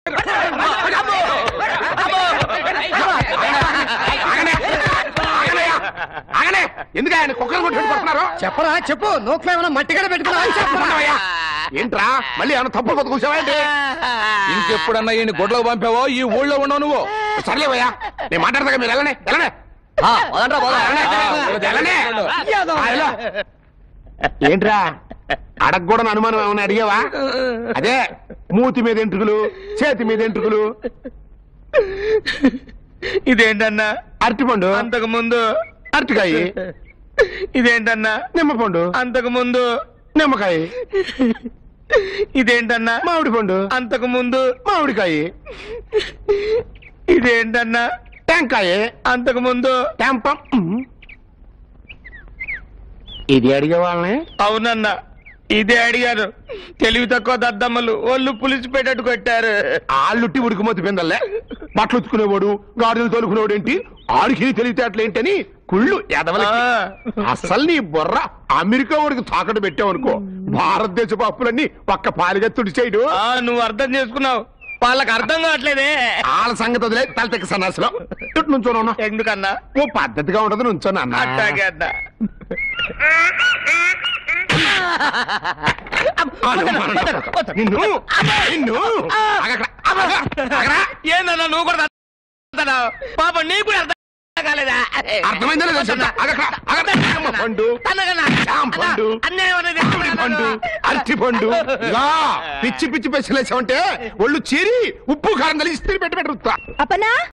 ఎందుకు ఆయన కుక్కలు కొట్టుకుంటున్నారు? చెప్పరా చెప్పు. నోట్లో ఏమైనా మట్టిగడ పెట్టుకున్నావా? ఏంట్రా మళ్ళీ ఏమైనా తప్పు బతుకూసావంటే? ఇంకెప్పుడన్నా ఈయన గొడ్లకు పంపావో ఈ ఊళ్ళో ఉండవు నువ్వు. సర్లేవయ్యా నేను మాట్లాడతా, మీరు వెళ్ళనే వెళ్ళనే. ఏంట్రా అడగకూడని అనుమానం ఏమైనా అడిగావా? అదే మూతి మీద ఎంట్రుకులు, చేతి మీద ఎంట్రుకులు. ఇదేంటన్నా? అరటిపండు. అంతకు ముందు అరటికాయ. ఇదేంటన్నా? నిమ్మపండు. అంతకు ముందు నిమ్మకాయ. ఇదేంటన్నా? మామిడి పండు. అంతకు ముందు మామిడికాయ. ఇదేంటన్నా? టెంకాయ. అంతకు ముందు టెంపం. ఇది అడిగే వాళ్ళని? అవునన్నా, ఇదే అడిగారు. తెలివి తక్కువ దద్దమ్మలు ఒళ్ళు పులిసిపెట్టట్టు కొట్టారు. ఆళ్ళుట్టి ఉడికిమతి పిందల్లే. బట్టలు ఉతుకునేవాడు, గాడులు తోలుకునేవాడు ఏంటి, ఆడికి తెలివితేటలేంటని కుళ్ళు ఎదవలకి. అసలు నీ బుర్ర అమెరికా వాడికి తాకట్టు పెట్టావనుకో, భారతదేశపు అప్పులన్నీ ఒక్క పాలిగా తుడిచేయడు. నువ్వు అర్థం చేసుకున్నావు, వాళ్ళకి అర్థం కావట్లేదే. వాళ్ళ సంగతి వదిలే తలతెక్క సన్నాసులో నుంచోను. ఎందుకన్నా? ఓ పద్ధతిగా ఉండదు నుంచోను అన్న. అట్టాగే అన్నా. ఏందన్నా నువ్వు కూడా పాప నీకు కూడా అర్థం కాలేదా? అర్థమైందా? పండు, పండు, పండు, అరటి పండు. పిచ్చి పిచ్చి పెసలేసామంటే ఒళ్ళు చీరి ఉప్పు కారం కలిసి పెట్టి పెట్టరు.